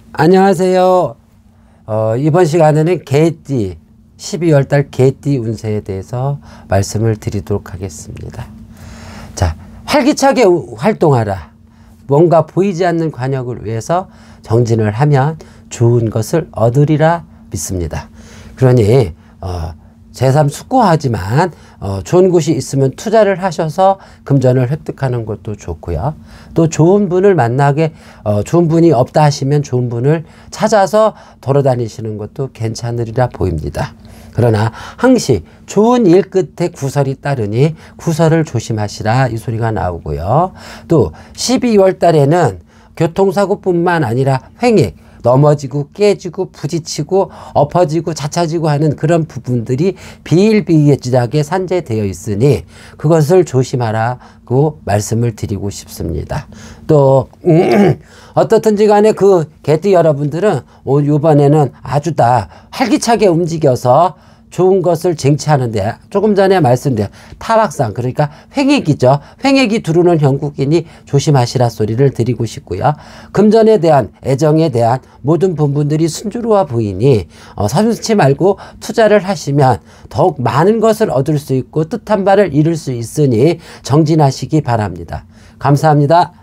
안녕하세요. 이번 시간에는 개띠 12월달 개띠 운세에 대해서 말씀을 드리도록 하겠습니다. 자, 활기차게 활동하라. 뭔가 보이지 않는 관역을 위해서 정진을 하면 좋은 것을 얻으리라 믿습니다. 그러니 제3 숙고하지만 좋은 곳이 있으면 투자를 하셔서 금전을 획득하는 것도 좋고요. 또 좋은 분을 만나게 좋은 분이 없다 하시면 좋은 분을 찾아서 돌아다니시는 것도 괜찮으리라 보입니다. 그러나 항시 좋은 일 끝에 구설이 따르니 구설을 조심하시라 이 소리가 나오고요. 또 12월 달에는 교통사고뿐만 아니라 횡액, 넘어지고 깨지고 부딪히고 엎어지고 자차지고 하는 그런 부분들이 비일비재하게 산재되어 있으니 그것을 조심하라고 말씀을 드리고 싶습니다. 또 어떻든지 간에 그 개띠 여러분들은 이번에는 아주 다 활기차게 움직여서 좋은 것을 쟁취하는데 조금 전에 말씀드린 타박상 그러니까 횡액이죠. 횡액이 두르는 형국이니 조심하시라 소리를 드리고 싶고요. 금전에 대한 애정에 대한 모든 부분들이 순조로워 보이니 서슴지 말고 투자를 하시면 더욱 많은 것을 얻을 수 있고 뜻한 바를 이룰 수 있으니 정진하시기 바랍니다. 감사합니다.